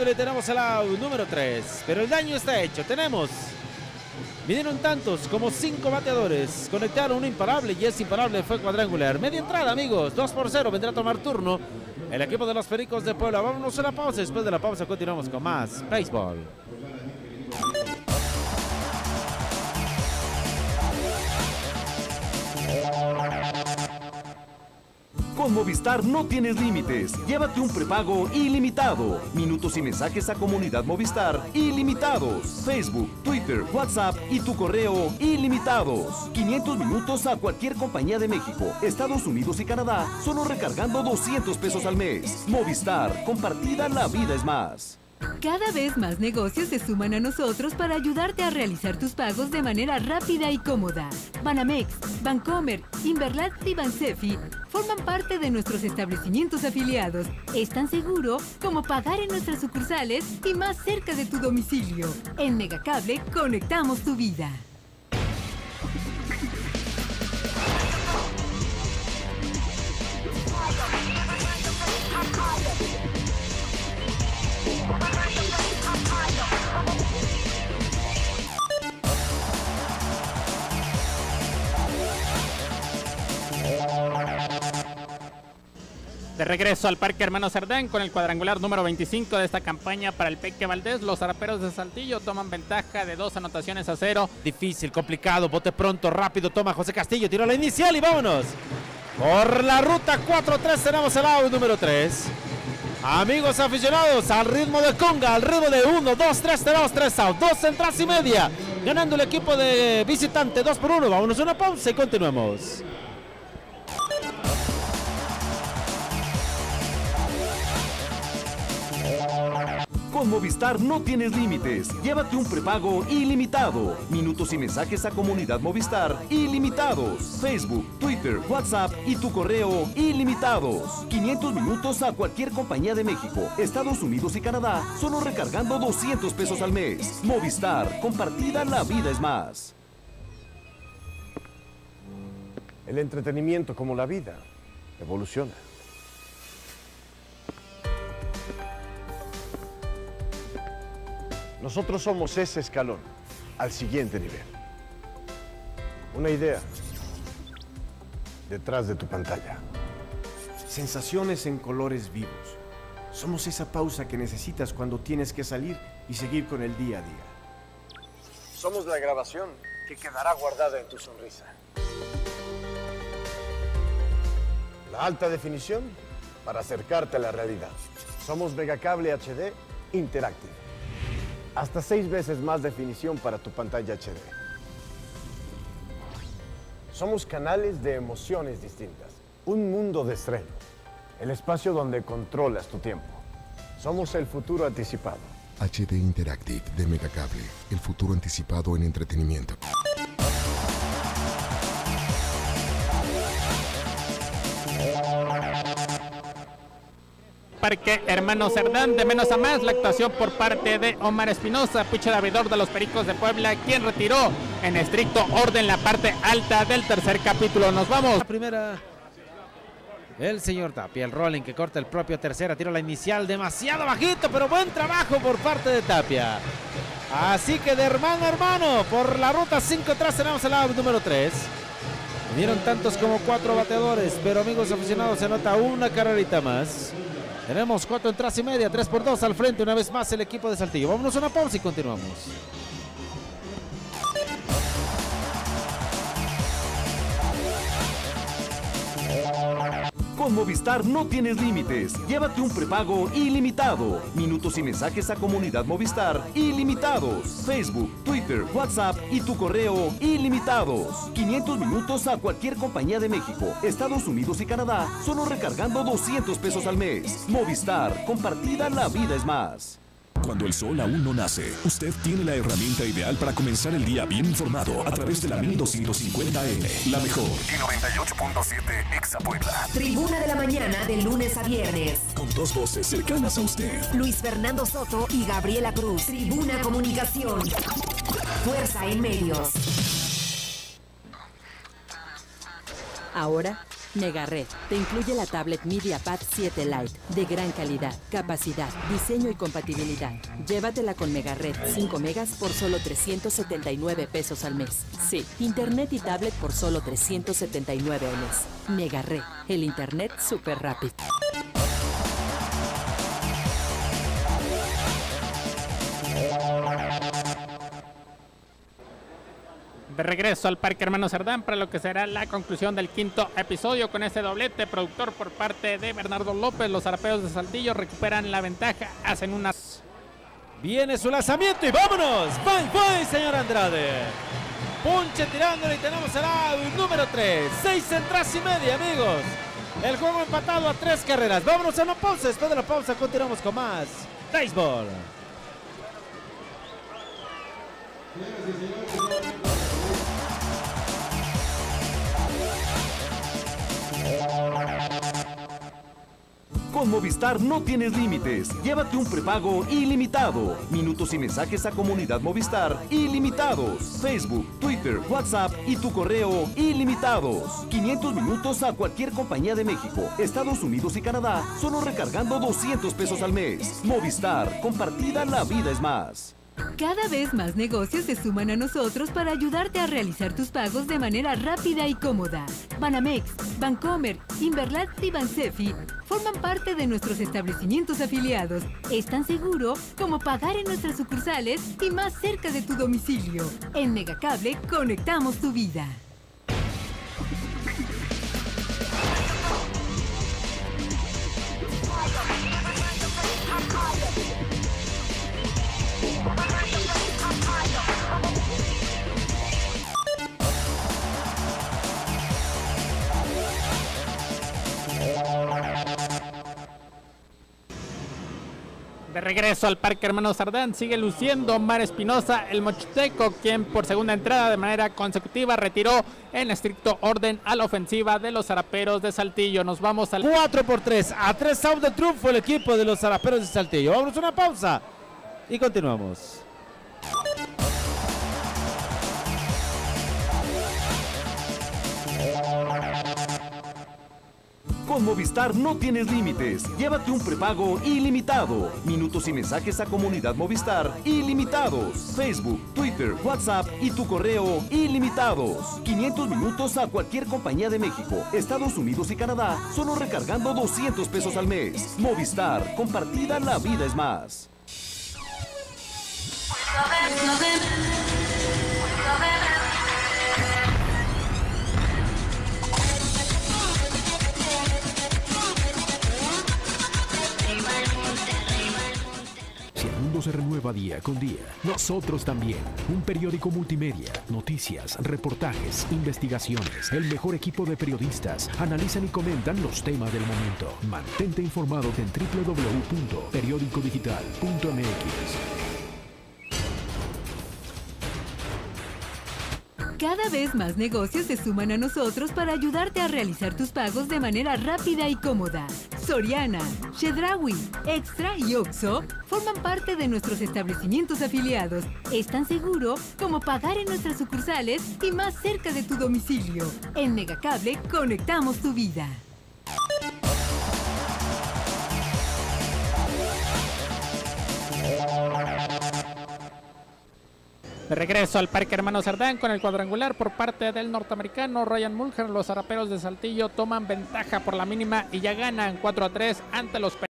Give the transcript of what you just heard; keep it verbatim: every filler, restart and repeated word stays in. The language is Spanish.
ganándole tenemos el out número tres. Pero el daño está hecho. Tenemos... Vinieron tantos como cinco bateadores. Conectaron un imparable y ese imparable fue cuadrangular. Media entrada, amigos. dos por cero. Vendrá a tomar turno el equipo de los Pericos de Puebla. Vámonos a la pausa. Después de la pausa continuamos con más béisbol. Con Movistar no tienes límites. Llévate un prepago ilimitado. Minutos y mensajes a Comunidad Movistar ilimitados. Facebook, Twitter, WhatsApp y tu correo ilimitados. quinientos minutos a cualquier compañía de México, Estados Unidos y Canadá, solo recargando doscientos pesos al mes. Movistar, compartida la vida es más. Cada vez más negocios se suman a nosotros para ayudarte a realizar tus pagos de manera rápida y cómoda. Banamex, Bancomer, Inverlat y Bansefi forman parte de nuestros establecimientos afiliados. Es tan seguro como pagar en nuestras sucursales y más cerca de tu domicilio. En Megacable conectamos tu vida. De regreso al Parque Hermano Cerdán con el cuadrangular número veinticinco de esta campaña para el Peque Valdés. Los zaraperos de Saltillo toman ventaja de dos anotaciones a cero. Difícil, complicado, bote pronto, rápido, toma José Castillo, tiró la inicial y vámonos. Por la ruta cuatro tres tenemos el out número tres. Amigos aficionados, al ritmo de conga, al ritmo de uno, dos, tres, tenemos tres out, dos entradas y media. Ganando el equipo de visitante, dos por uno. Vámonos a una pausa y continuemos. Con Movistar no tienes límites. Llévate un prepago ilimitado. Minutos y mensajes a Comunidad Movistar ilimitados. Facebook, Twitter, WhatsApp y tu correo ilimitados. quinientos minutos a cualquier compañía de México, Estados Unidos y Canadá, solo recargando doscientos pesos al mes. Movistar, compartida la vida es más. El entretenimiento, como la vida, evoluciona. Nosotros somos ese escalón al siguiente nivel. Una idea detrás de tu pantalla. Sensaciones en colores vivos. Somos esa pausa que necesitas cuando tienes que salir y seguir con el día a día. Somos la grabación que quedará guardada en tu sonrisa. La alta definición para acercarte a la realidad. Somos Megacable H D Interactive. Hasta seis veces más definición para tu pantalla H D. Somos canales de emociones distintas. Un mundo de estreno. El espacio donde controlas tu tiempo. Somos el futuro anticipado. H D Interactive de Megacable. El futuro anticipado en entretenimiento. Parque Hermano Cerdán, de menos a más, la actuación por parte de Omar Espinosa, pitcher abridor de los Pericos de Puebla, quien retiró en estricto orden la parte alta del tercer capítulo. Nos vamos. La primera, el señor Tapia, el rolling que corta el propio tercera, tiro la inicial demasiado bajito, pero buen trabajo por parte de Tapia. Así que de hermano a hermano, por la ruta cinco tres tenemos el out número tres. Vinieron tantos como cuatro bateadores, pero amigos aficionados, se anota una carrerita más. Tenemos cuatro entradas y media, tres por dos al frente, una vez más el equipo de Saltillo. Vámonos a una pausa y continuamos. Con Movistar no tienes límites. Llévate un prepago ilimitado. Minutos y mensajes a Comunidad Movistar ilimitados. Facebook, Twitter, WhatsApp y tu correo ilimitados. quinientos minutos a cualquier compañía de México, Estados Unidos y Canadá, solo recargando doscientos pesos al mes. Movistar, compartida la vida es más. Cuando el sol aún no nace, usted tiene la herramienta ideal para comenzar el día bien informado a través de la mil doscientos cincuenta eme, la mejor. Y noventa y ocho punto siete Exa Puebla. Tribuna de la mañana de lunes a viernes. Con dos voces cercanas a usted. Luis Fernando Soto y Gabriela Cruz. Tribuna Comunicación. Fuerza en medios. Ahora, Megared te incluye la tablet MediaPad siete Lite de gran calidad, capacidad, diseño y compatibilidad. Llévatela con Megared cinco megas por solo trescientos setenta y nueve pesos al mes. Sí, internet y tablet por solo trescientos setenta y nueve al mes. Megared, el internet súper rápido. De regreso al Parque Hermano Cerdán para lo que será la conclusión del quinto episodio con este doblete productor por parte de Bernardo López. Los zaraperos de Saltillo recuperan la ventaja, hacen unas... Viene su lanzamiento y vámonos. Bye, bye, señor Andrade. Punche tirándole y tenemos el out número tres. Seis entradas y media, amigos. El juego empatado a tres carreras. Vámonos a una pausa. Después de la pausa continuamos con más béisbol. Con Movistar no tienes límites. Llévate un prepago ilimitado. Minutos y mensajes a Comunidad Movistar ilimitados. Facebook, Twitter, WhatsApp y tu correo ilimitados. quinientos minutos a cualquier compañía de México, Estados Unidos y Canadá, solo recargando doscientos pesos al mes. Movistar, compartida la vida es más. Cada vez más negocios se suman a nosotros para ayudarte a realizar tus pagos de manera rápida y cómoda. Banamex, Bancomer, Inverlat y Bansefi forman parte de nuestros establecimientos afiliados. Es tan seguro como pagar en nuestras sucursales y más cerca de tu domicilio. En Megacable conectamos tu vida. De regreso al Parque Hermano Cerdán sigue luciendo Omar Espinosa, el mochiteco, quien por segunda entrada de manera consecutiva retiró en estricto orden a la ofensiva de los zaraperos de Saltillo. Nos vamos al cuatro por tres, a tres out de triunfo el equipo de los zaraperos de Saltillo. Vamos a una pausa y continuamos. Con Movistar no tienes límites. Llévate un prepago ilimitado. Minutos y mensajes a Comunidad Movistar ilimitados. Facebook, Twitter, WhatsApp y tu correo ilimitados. quinientos minutos a cualquier compañía de México, Estados Unidos y Canadá, solo recargando doscientos pesos al mes. Movistar, compartida la vida es más. El mundo se renueva día con día. Nosotros también. Un periódico multimedia, noticias, reportajes, investigaciones. El mejor equipo de periodistas analizan y comentan los temas del momento. Mantente informado en doble u doble u doble u punto periódico digital punto m x. Cada vez más negocios se suman a nosotros para ayudarte a realizar tus pagos de manera rápida y cómoda. Soriana, Chedraui, Extra y Oxxo forman parte de nuestros establecimientos afiliados. Es tan seguro como pagar en nuestras sucursales y más cerca de tu domicilio. En Megacable conectamos tu vida. De regreso al Parque Hermano Cerdán con el cuadrangular por parte del norteamericano Ryan Mulher. Los zaraperos de Saltillo toman ventaja por la mínima y ya ganan cuatro a tres ante los